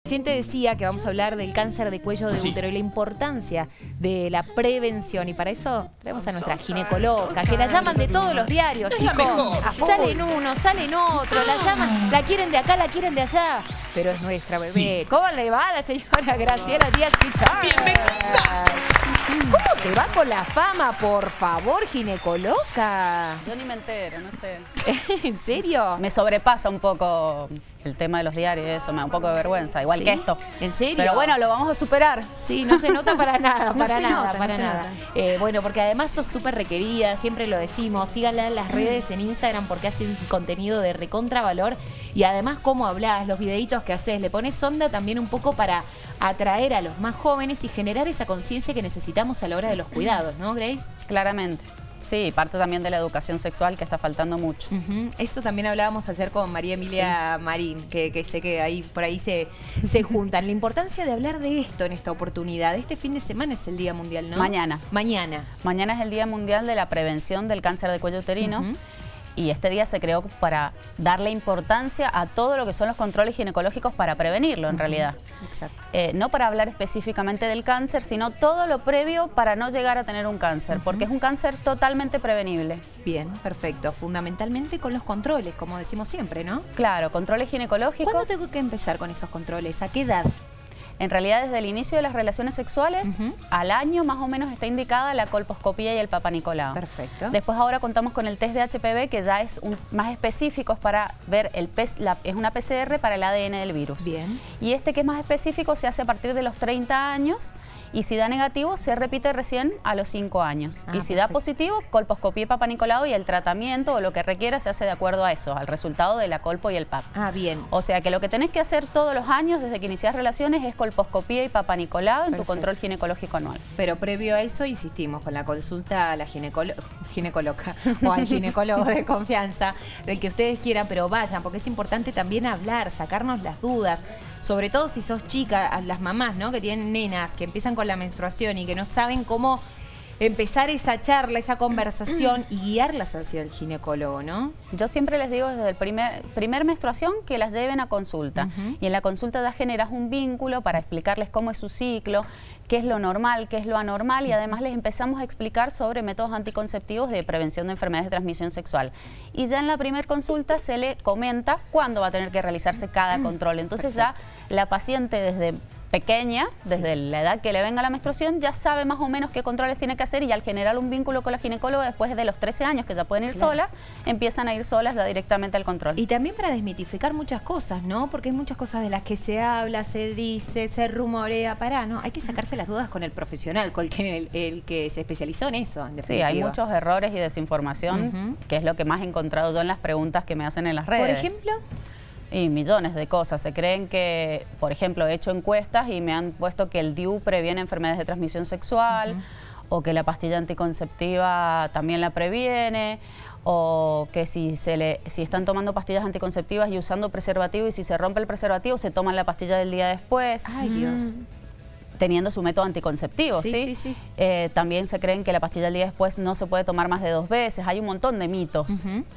Recién te decía que vamos a hablar del cáncer de cuello de útero y la importancia de la prevención. Y para eso traemos a nuestra ginecóloga, que la llaman de todos los diarios, chicos. Salen uno, salen otro, la llaman, la quieren de acá, la quieren de allá. Pero es nuestra bebé. Sí. ¿Cómo le va a la señora Graciela Díaz Pichar? ¡Bienvenida! ¿Cómo te va con la fama, por favor, ginecóloga? Yo ni me entero, no sé. ¿En serio? Me sobrepasa un poco el tema de los diarios, eso me da un poco de vergüenza, igual que esto. ¿En serio? Pero bueno, lo vamos a superar. Sí, no se nota para nada, para no nada. Bueno, porque además sos súper requerida, siempre lo decimos, síganla en las redes, en Instagram, porque hace un contenido de recontravalor. Y además cómo hablás, los videitos que haces, le pones onda también un poco para atraer a los más jóvenes y generar esa conciencia que necesitamos a la hora de los cuidados, ¿no, Grace? Claramente. Sí, parte también de la educación sexual que está faltando mucho. Esto también hablábamos ayer con María Emilia Marín, que sé que ahí por ahí se juntan. La importancia de hablar de esto en esta oportunidad. Este fin de semana es el Día Mundial, ¿no? Mañana. Mañana. Mañana es el Día Mundial de la Prevención del Cáncer de Cuello Uterino. Y este día se creó para darle importancia a todo lo que son los controles ginecológicos para prevenirlo, en realidad. Exacto. No para hablar específicamente del cáncer, sino todo lo previo para no llegar a tener un cáncer, porque es un cáncer totalmente prevenible. Bien, perfecto. Fundamentalmente con los controles, como decimos siempre, ¿no? Claro, controles ginecológicos. ¿Cuándo tengo que empezar con esos controles? ¿A qué edad? En realidad, desde el inicio de las relaciones sexuales, al año más o menos está indicada la colposcopía y el Papa Nicolau. Perfecto. Después ahora contamos con el test de HPV, que ya es más específico para ver, es una PCR para el ADN del virus. Bien. Y este que es más específico se hace a partir de los 30 años y si da negativo se repite recién a los 5 años. Y si da positivo, colposcopía y Papa Nicolau y el tratamiento o lo que requiera se hace de acuerdo a eso, al resultado de la colpo y el Papa. Ah, bien. O sea que lo que tenés que hacer todos los años desde que iniciás relaciones es colposcopía y Papa Nicolau en tu control ginecológico anual. Pero previo a eso insistimos con la consulta a la ginecóloga o al ginecólogo de confianza, del que ustedes quieran, pero vayan, porque es importante también hablar, sacarnos las dudas, sobre todo si sos chica, las mamás, ¿no? Que tienen nenas, que empiezan con la menstruación y que no saben cómo empezar esa charla, esa conversación y guiarlas hacia el ginecólogo, ¿no? Yo siempre les digo desde el primer menstruación que las lleven a consulta. Y en la consulta ya generas un vínculo para explicarles cómo es su ciclo, qué es lo normal, qué es lo anormal y además les empezamos a explicar sobre métodos anticonceptivos de prevención de enfermedades de transmisión sexual. Y ya en la primera consulta se le comenta cuándo va a tener que realizarse cada control. Entonces ya la paciente desde pequeña, desde la edad que le venga la menstruación, ya sabe más o menos qué controles tiene que hacer y al generar un vínculo con la ginecóloga después de los 13 años, que ya pueden ir solas, empiezan a ir solas ya directamente al control. Y también para desmitificar muchas cosas, ¿no? Porque hay muchas cosas de las que se habla, se dice, se rumorea, ¿no? Hay que sacarse las dudas con el profesional, con el que se especializó en eso, en definitiva. Sí, hay muchos errores y desinformación, que es lo que más he encontrado yo en las preguntas que me hacen en las redes. ¿Por ejemplo? Y millones de cosas. Se creen que, por ejemplo, he hecho encuestas y me han puesto que el DIU previene enfermedades de transmisión sexual o que la pastilla anticonceptiva también la previene o que si están tomando pastillas anticonceptivas y usando preservativo y si se rompe el preservativo se toman la pastilla del día después. ¡Ay, Dios! Teniendo su método anticonceptivo, ¿sí? También se creen que la pastilla del día después no se puede tomar más de 2 veces. Hay un montón de mitos.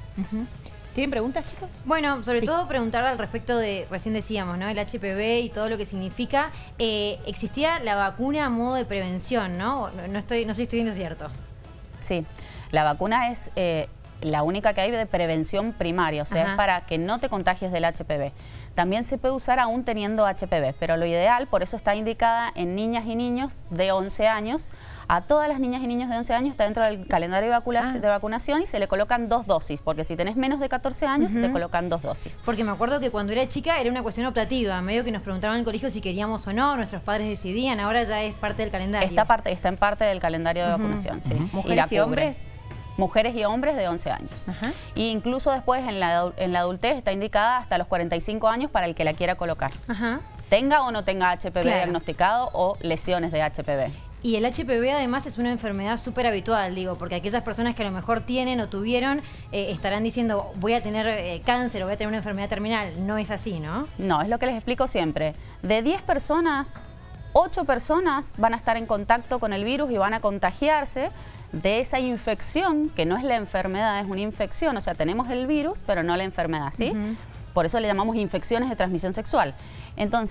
¿Tienen preguntas, chicos? Bueno, sobre todo preguntar al respecto de, recién decíamos, ¿no? El HPV y todo lo que significa. Existía la vacuna a modo de prevención, ¿no? No sé si estoy viendo cierto. Sí, la vacuna es la única que hay de prevención primaria, o sea, es para que no te contagies del HPV. También se puede usar aún teniendo HPV, pero lo ideal, por eso está indicada en niñas y niños de 11 años. A todas las niñas y niños de 11 años está dentro del calendario de vacunación y se le colocan 2 dosis, porque si tenés menos de 14 años te colocan 2 dosis. Porque me acuerdo que cuando era chica era una cuestión optativa, medio que nos preguntaban en el colegio si queríamos o no, nuestros padres decidían, ahora ya es parte del calendario. Está en parte del calendario de vacunación, sí. ¿Mujeres y hombres? Mujeres y hombres de 11 años. E incluso después en la adultez está indicada hasta los 45 años para el que la quiera colocar. Tenga o no tenga HPV diagnosticado o lesiones de HPV. Y el HPV además es una enfermedad súper habitual, digo, porque aquellas personas que a lo mejor tienen o tuvieron estarán diciendo voy a tener cáncer o voy a tener una enfermedad terminal. No es así, ¿no? No, es lo que les explico siempre. De 10 personas, 8 personas van a estar en contacto con el virus y van a contagiarse de esa infección, que no es la enfermedad, es una infección. O sea, tenemos el virus, pero no la enfermedad, ¿sí? Por eso le llamamos infecciones de transmisión sexual. Entonces,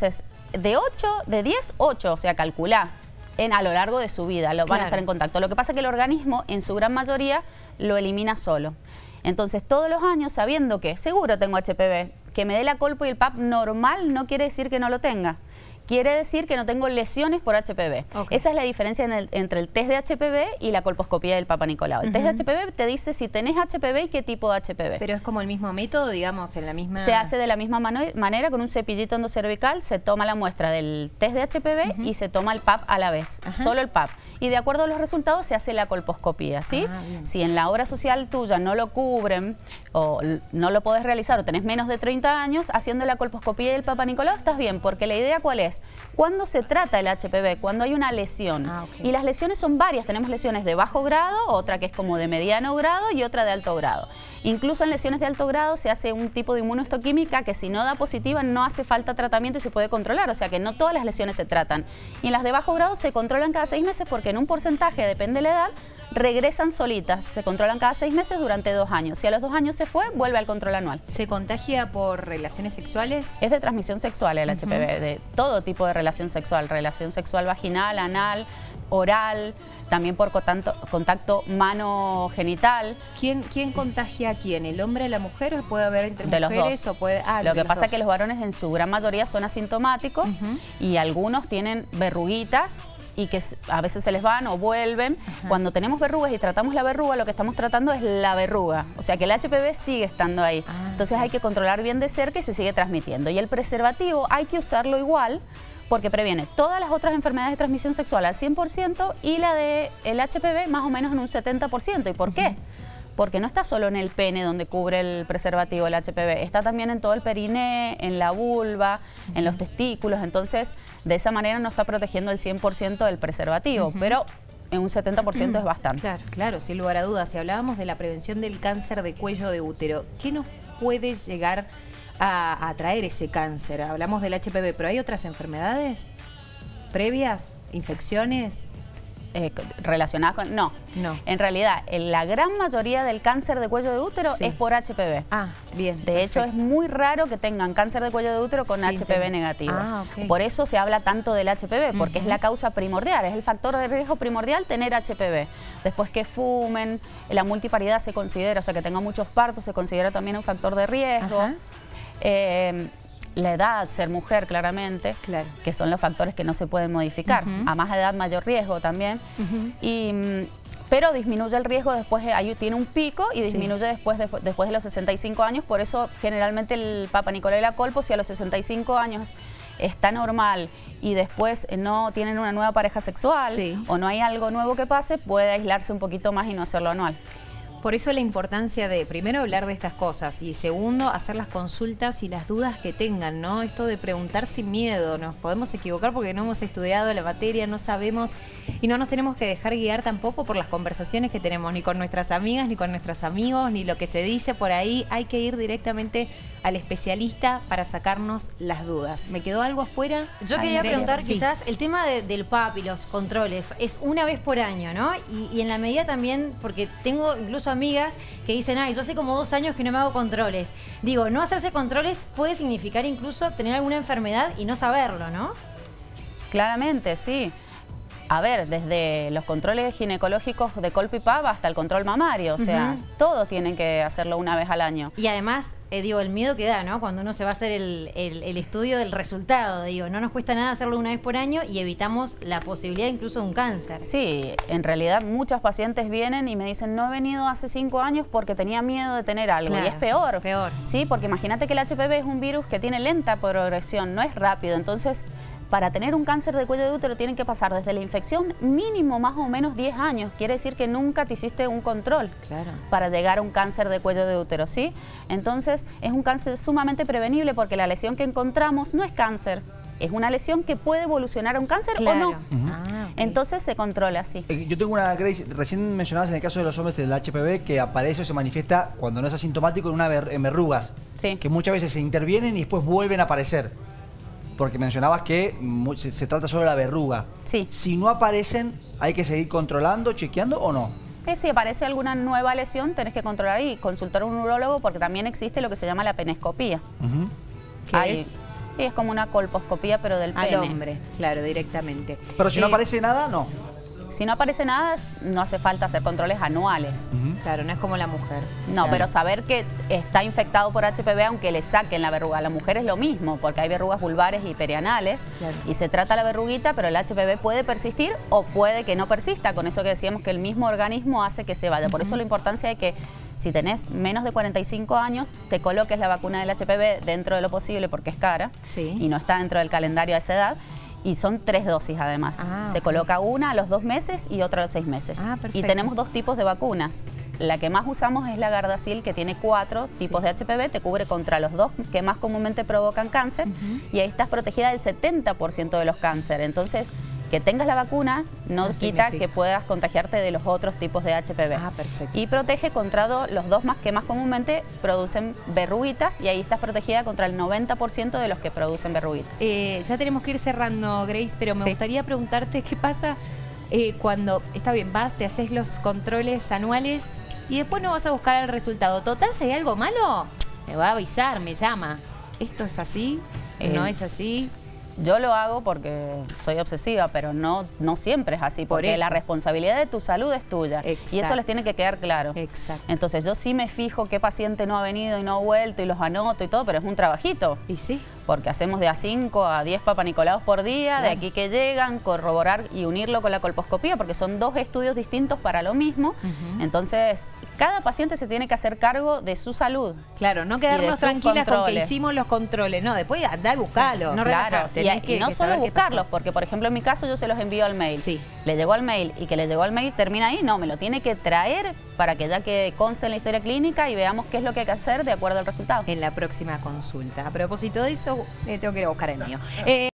de 10, 8, o sea, calculá a lo largo de su vida, van a estar en contacto. Lo que pasa es que el organismo, en su gran mayoría, lo elimina solo. Entonces, todos los años, sabiendo que seguro tengo HPV, que me dé la colpo y el PAP normal no quiere decir que no lo tenga. Quiere decir que no tengo lesiones por HPV. Esa es la diferencia entre el test de HPV y la colposcopía del Papa Nicolau. El test de HPV te dice si tenés HPV y qué tipo de HPV. Pero es como el mismo método, digamos, en la misma... Se hace de la misma manera, con un cepillito endocervical, se toma la muestra del test de HPV y se toma el PAP a la vez, solo el PAP. Y de acuerdo a los resultados se hace la colposcopía, ¿sí? Si en la obra social tuya no lo cubren o no lo podés realizar o tenés menos de 30 años, haciendo la colposcopía del Papa Nicolau estás bien, porque la idea ¿cuál es? ¿Cuándo se trata el HPV? Cuando hay una lesión. Y las lesiones son varias. Tenemos lesiones de bajo grado, otra que es como de mediano grado y otra de alto grado. Incluso en lesiones de alto grado se hace un tipo de inmunohistoquímica que si no da positiva no hace falta tratamiento y se puede controlar. O sea que no todas las lesiones se tratan. Y en las de bajo grado se controlan cada 6 meses porque en un porcentaje, depende de la edad, regresan solitas. Se controlan cada 6 meses durante 2 años. Si a los 2 años se fue, vuelve al control anual. ¿Se contagia por relaciones sexuales? Es de transmisión sexual el HPV, de todo tipo de relación sexual vaginal, anal, oral, también por contacto mano-genital. ¿Quién contagia a quién? ¿El hombre a la mujer o puede haber entre de mujeres? Los dos. O puede, lo que pasa es que los varones en su gran mayoría son asintomáticos y algunos tienen verruguitas y que a veces se les van o vuelven. Cuando tenemos verrugas y tratamos la verruga, lo que estamos tratando es la verruga. O sea que el HPV sigue estando ahí. Entonces hay que controlar bien de cerca y se sigue transmitiendo. Y el preservativo hay que usarlo igual porque previene todas las otras enfermedades de transmisión sexual al 100% y la del HPV más o menos en un 70%. ¿Y por qué? Porque no está solo en el pene donde cubre el preservativo el HPV, está también en todo el periné, en la vulva, en los testículos. Entonces, de esa manera no está protegiendo el 100% del preservativo, pero en un 70% es bastante. Claro, sin lugar a dudas. Si hablábamos de la prevención del cáncer de cuello de útero, ¿qué nos puede llegar a traer ese cáncer? Hablamos del HPV, pero ¿hay otras enfermedades previas? ¿Infecciones? Relacionadas con... No. En realidad, la gran mayoría del cáncer de cuello de útero es por HPV. Bien. De hecho, es muy raro que tengan cáncer de cuello de útero con HPV negativo. Por eso se habla tanto del HPV, porque es la causa primordial, es el factor de riesgo primordial tener HPV. Después que fumen, la multiparidad se considera, o sea, que tengan muchos partos se considera también un factor de riesgo. La edad, ser mujer claramente, que son los factores que no se pueden modificar. A más edad, mayor riesgo también. Pero disminuye el riesgo después, tiene un pico y disminuye después de los 65 años. Por eso generalmente el Papa Nicolau y la colpo, si a los 65 años está normal y después no tienen una nueva pareja sexual o no hay algo nuevo que pase, puede aislarse un poquito más y no hacerlo anual. Por eso la importancia de, primero, hablar de estas cosas y segundo, hacer las consultas y las dudas que tengan, ¿no? Esto de preguntar sin miedo. Nos podemos equivocar porque no hemos estudiado la materia, no sabemos y no nos tenemos que dejar guiar tampoco por las conversaciones que tenemos, ni con nuestras amigas, ni con nuestros amigos, ni lo que se dice por ahí. Hay que ir directamente al especialista para sacarnos las dudas. ¿Me quedó algo afuera? Yo quería preguntar quizás el tema del PAP y los controles. Es una vez por año, ¿no? Y en la medida también, porque tengo incluso amigas que dicen, yo hace como 2 años que no me hago controles. Digo, no hacerse controles puede significar incluso tener alguna enfermedad y no saberlo, ¿no? Claramente, sí. A ver, desde los controles ginecológicos de colpo y PAP hasta el control mamario, o sea, todos tienen que hacerlo una vez al año. Y además, digo, el miedo que da, ¿no? Cuando uno se va a hacer el estudio del resultado, digo, no nos cuesta nada hacerlo una vez por año y evitamos la posibilidad incluso de un cáncer. Sí, en realidad muchos pacientes vienen y me dicen, no he venido hace 5 años porque tenía miedo de tener algo. Y es peor. Sí, porque imagínate que el HPV es un virus que tiene lenta progresión, no es rápido, entonces... Para tener un cáncer de cuello de útero tienen que pasar desde la infección mínimo más o menos 10 años. Quiere decir que nunca te hiciste un control para llegar a un cáncer de cuello de útero, ¿sí? Entonces es un cáncer sumamente prevenible porque la lesión que encontramos no es cáncer. Es una lesión que puede evolucionar a un cáncer o no. Entonces se controla así. Yo tengo una, Grace, recién mencionabas en el caso de los hombres del HPV que aparece o se manifiesta cuando no es asintomático en verrugas. Que muchas veces se intervienen y después vuelven a aparecer. Porque mencionabas que se trata solo de la verruga. Si no aparecen, ¿hay que seguir controlando, chequeando o no? Si aparece alguna nueva lesión, tenés que controlar y consultar a un urólogo porque también existe lo que se llama la penescopía. ¿Qué es? Y es como una colposcopía, pero del pene. Al hombre, claro, directamente. Pero si no aparece nada, no. Si no aparece nada, no hace falta hacer controles anuales. Claro, no es como la mujer. No, Claro. pero saber que está infectado por HPV aunque le saquen la verruga. La mujer es lo mismo, porque hay verrugas vulvares y perianales. Claro. Y se trata la verruguita, pero el HPV puede persistir o puede que no persista. Con eso que decíamos que el mismo organismo hace que se vaya. Por eso la importancia de que si tenés menos de 45 años, te coloques la vacuna del HPV dentro de lo posible, porque es cara. Sí. Y no está dentro del calendario a esa edad. Y son 3 dosis además. Se coloca una a los 2 meses y otra a los 6 meses. Perfecto. Y tenemos 2 tipos de vacunas. La que más usamos es la Gardasil, que tiene 4 tipos de HPV, te cubre contra los 2 que más comúnmente provocan cáncer, y ahí estás protegida del 70% de los cánceres. Entonces, que tengas la vacuna no quita que puedas contagiarte de los otros tipos de HPV. Perfecto. Y protege contra los 2 que más comúnmente producen verruguitas, y ahí estás protegida contra el 90% de los que producen verruguitas. Ya tenemos que ir cerrando, Grace, pero me gustaría preguntarte qué pasa cuando, está bien, vas, te haces los controles anuales y después no vas a buscar el resultado. Total, si hay algo malo, me va a avisar, me llama. ¿Esto es así? ¿No es así? Yo lo hago porque soy obsesiva, pero no siempre es así, porque la responsabilidad de tu salud es tuya. Exacto. Y eso les tiene que quedar claro. Exacto. Entonces yo sí me fijo qué paciente no ha venido y no ha vuelto y los anoto y todo, pero es un trabajito. ¿Y sí? Porque hacemos de a 5 a 10 papanicolaos por día, de aquí que llegan, corroborar y unirlo con la colposcopía, porque son 2 estudios distintos para lo mismo. Entonces, cada paciente se tiene que hacer cargo de su salud. Claro, no quedarnos tranquilas con que hicimos los controles. No, después andá y buscalo. No, claro, y no solo buscarlos, porque por ejemplo en mi caso yo se los envío al mail. Sí. Le llegó al mail y que le llegó al mail termina ahí. No, me lo tiene que traer para que ya que conste en la historia clínica y veamos qué es lo que hay que hacer de acuerdo al resultado. En la próxima consulta. A propósito de eso, tengo que ir a buscar el mío.